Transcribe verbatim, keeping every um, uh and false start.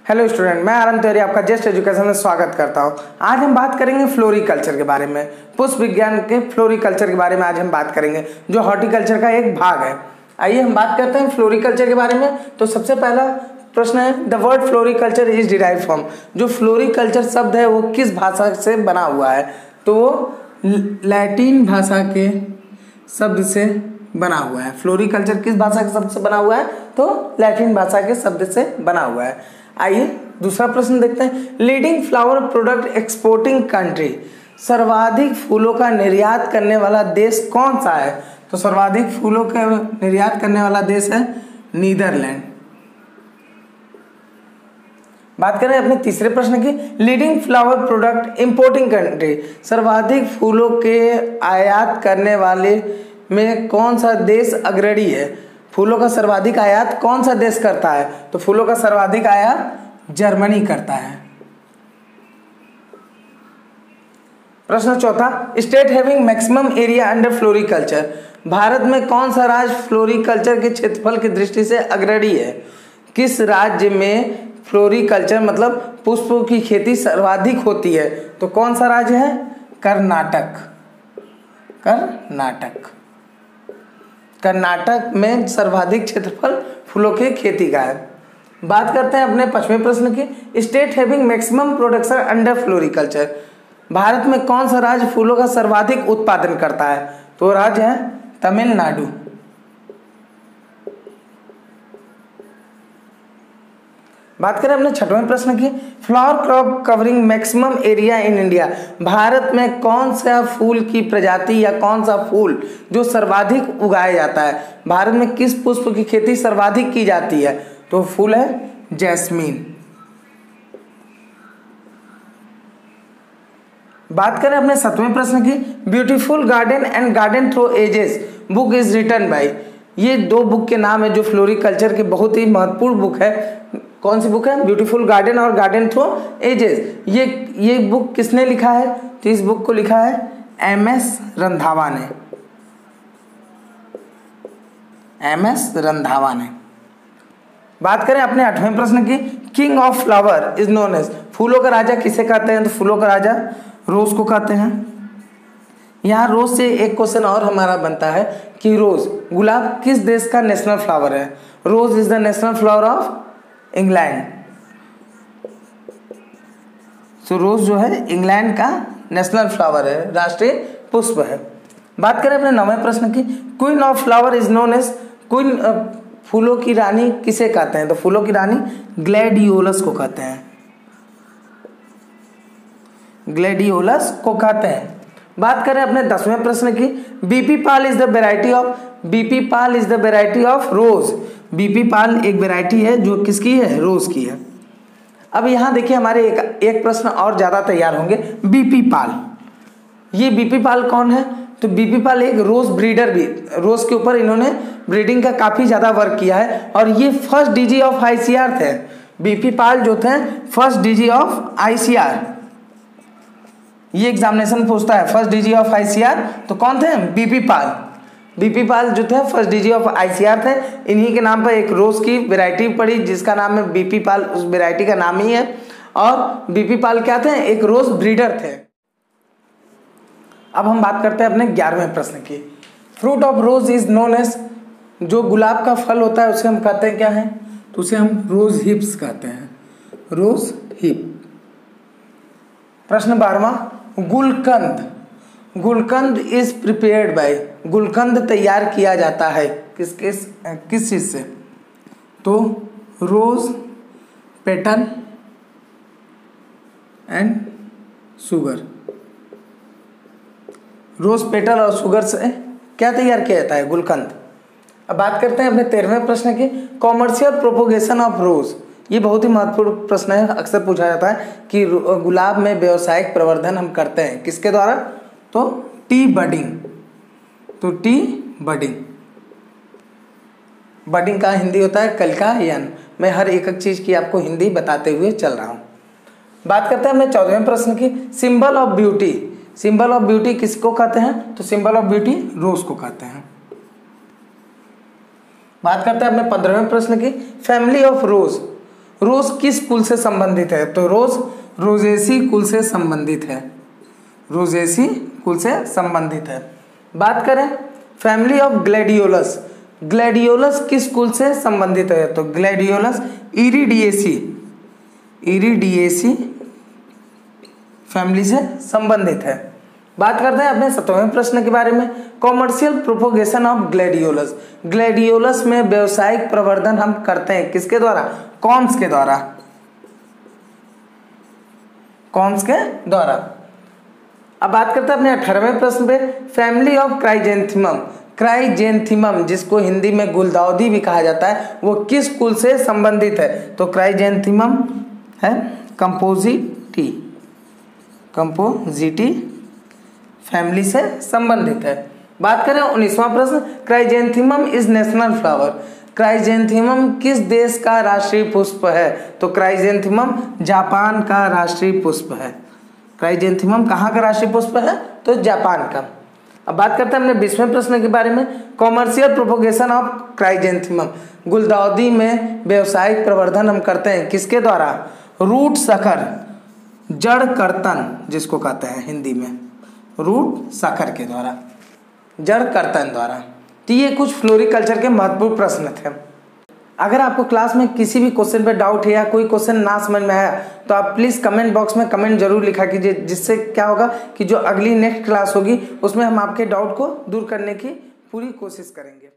Hello student, मैं आरम तिवारी आपका just education में स्वागत करता हूं। आज हम बात करेंगे फ्लोरिकल्चर के बारे में। पुष्प विज्ञान के फ्लोरिकल्चर के बारे में आज हम बात करेंगे, जो हॉर्टिकल्चर का एक भाग है। आइए हम बात करते हैं फ्लोरिकल्चर के बारे में। तो सबसे पहला प्रश्न है, the word floriculture is derive from. जो फ्लोरिकल्चर शब्द है वो किस भाषा से बना हुआ है? तो वो लैटिन भाषा के शब्द से बना हुआ है। फ्लोरिकल्चर किस भाषा के शब्द से बना हुआ है? तो लैटिन भाषा के शब्द से बना हुआ है। आइए दूसरा प्रश्न देखते हैं, leading flower product exporting country. सर्वाधिक फूलों का निर्यात करने वाला देश कौन सा है? तो सर्वाधिक फूलों का निर्यात करने वाला देश है नीदरलैंड। बात करें अपने तीसरे प्रश्न की, leading flower product importing country. सर्वाधिक फूलों के आयात करने वाले में कौन सा देश अग्रणी है? फूलों का सर्वाधिक आयात कौन सा देश करता है? तो फूलों का सर्वाधिक आयात जर्मनी करता है। प्रश्न चौथा, state having maximum area under floriculture. Bharat में कौन सा राज्य फ्लोरिकल्चर के क्षेत्रफल की दृष्टि से अग्रणी है? किस राज्य में फ्लोरिकल्चर मतलब पुष्पों की खेती सर्वाधिक होती है? तो कौन सा राज्य है? कर्नाटक। कर्नाटक कर्नाटक में सर्वाधिक क्षेत्रफल फूलों की खेती का है। बात करते हैं अपने पांचवें प्रश्न की, state having maximum production under floriculture. Bharat में कौन सा राज्य फूलों का सर्वाधिक उत्पादन करता है? तो राज्य है तमिलनाडु। बात करें अपने छठवें प्रश्न की, flower crop covering maximum area in India. Bharat में कौन सा फूल की प्रजाति या कौन सा फूल जो सर्वाधिक उगाया जाता है? भारत में किस पुष्प की खेती सर्वाधिक की जाती है? तो फूल है जैस्मीन। बात करें अपने सातवें प्रश्न की, beautiful garden and garden through ages book is written by. ये दो बुक के नाम है जो फ्लोरिकल्चर के बहुत ही महत्वपूर्ण बुक है। कौन सी बुक है? ब्यूटीफुल गार्डन और गार्डन थ्रू एजेस। ये ये बुक किसने लिखा है? तो इस बुक को लिखा है एम एस रंधावा ने। एम एस रंधावा ने। बात करें अपने आठवें प्रश्न की, king of flower is known as. फूलों का राजा किसे कहते हैं? तो फूलों का राजा रोज को कहते हैं। यहाँ रोज से एक क्वेश्चन और हमारा बनता है कि रोज गुलाब किस देश का नेशनल फ्लावर है? Rose is the national flower of England. So rose जो है इंग्लैंड का नेशनल फ्लावर है, राष्ट्रीय पुष्प है। बात करें अपने नौवें प्रश्न की, queen of flower is known as. Queen फूलों की रानी किसे कहते हैं? तो फूलों की रानी ग्लैडियोलस को कहते हैं। ग्लैडियोलस को कहते हैं। बात करें अपने दसवें प्रश्न की, BP Pal is the variety of. BP Pal is the variety of rose. BP Pal एक वेराइटी है जो किसकी है? रोज की है। अब यहाँ देखिए हमारे एक एक प्रश्न और ज्यादा तैयार होंगे। बीपी पाल, ये बीपी पाल कौन है? तो बीपी पाल एक रोज ब्रीडर भी, रोज के ऊपर इन्होंने ब्रीडिंग का काफी ज्यादा वर्क किया है और ये first DG of ICR BP. Pal पाल जो थे फर्स्ट डीजी ऑफ आईसीआर। ये एग्जामिनेशन पूछता है फर्स्ट डीजी ऑफ आईसीआर, तो कौन थे? बीपी पाल। बीपी पाल जो थे फर्स्ट डीजी ऑफ आईसीआर थे। इन्हीं के नाम पर एक रोज की वैरायटी पड़ी जिसका नाम है बीपी पाल, उस वैरायटी का नाम ही है। और बीपी पाल क्या थे? एक रोज ब्रीडर थे। अब हम बात करते हैं अपने ग्यारहवें प्रश्न की, fruit of rose is known as. जो गुलाब का फल होता है उसे हम कहते हैं क्या है? तो उसे हम रोज हिप्स कहते हैं। Rose hip. प्रश्न बारहवां, gulkand. Gulkand is prepared by. Gulkand तैयार किया जाता है किस किस किस चीज से? तो rose petal and sugar. Rose petal और शुगर से क्या तैयार किया जाता है? गुलकंद। अब बात करते हैं अपने तेरहवें प्रश्न की, कॉमर्शियल प्रोपोगेशन ऑफ रोज। ये बहुत ही महत्वपूर्ण प्रश्न है, अक्सर पूछा जाता है कि गुलाब में व्यावसायिक प्रवर्धन हम करते हैं किसके द्वारा? तो टी बडिंग। तो टी बडिंग। बडिंग का हिंदी होता है कलिकायन। मैं हर एक एक चीज की आपको हिंदी बताते हुए चल रहा हूं। बात करते हैं अपने चौदहवें प्रश्न की, symbol of beauty. Symbol of beauty किसको कहते हैं? तो सिंबल ऑफ ब्यूटी रोज को कहते हैं। बात करते हैं अपने पंद्रहवें प्रश्न की, फैमिली ऑफ रोज। रोज किस कुल से संबंधित है? तो रोज रोजेसी कुल से संबंधित है, रोजेसी कुल से संबंधित है। बात करें फैमिली ऑफ ग्लैडियोलस, ग्लैडियोलस किस कुल से संबंधित है? तो ग्लैडियोलस इरिडिएसी, इरिडिएसी फैमिली से संबंधित है। बात करते हैं अपने सत्रहवें प्रश्न के बारे में, commercial propagation of gladiolus. Gladiolus में व्यवसायिक प्रवर्धन हम करते हैं किसके द्वारा? कॉन्स के द्वारा, कॉन्स के द्वारा। अब बात करते हैं अपने अठारहवें प्रश्न पे, फैमिली ऑफ क्राइजेंथिमम। क्राइजेंथिमम जिसको हिंदी में गुलदाउदी भी कहा जाता है, वो किस कुल से संबंधित है? तो क्राइजेंथिमम है कंपोजिटी, कंपोजिटी फैमिली से संबंधित है। बात करें उन्नीसवां प्रश्न, chrysanthemum is national flower. Chrysanthemum किस देश का राष्ट्रीय पुष्प है? तो क्राइजेंथिमम जापान का राष्ट्रीय पुष्प है। क्राइजेंथिमम कहाँ का राष्ट्रीय पुष्प है? तो जापान का। अब बात करते हैं अपने बीसवें प्रश्न के बारे में, कॉमर्शियल प्रोपोगेशन ऑफ क्राइजेंथिमम। गुलदाउदी में व्यवसायिक प्रवर्धन हम करते हैं किसके द्वारा? रूट शकर, जड़ कर्तन जिसको कहते हैं हिंदी में, रूट शकर के द्वारा, जड़ कर्तन द्वारा। तो ये कुछ फ्लोरिकल्चर के महत्वपूर्ण प्रश्न थे। अगर आपको क्लास में किसी भी क्वेश्चन पे डाउट है या कोई क्वेश्चन ना समझ में आया तो आप प्लीज़ कमेंट बॉक्स में कमेंट जरूर लिखा कीजिए, जिससे क्या होगा कि जो अगली नेक्स्ट क्लास होगी उसमें हम आपके डाउट को दूर करने की पूरी कोशिश करेंगे।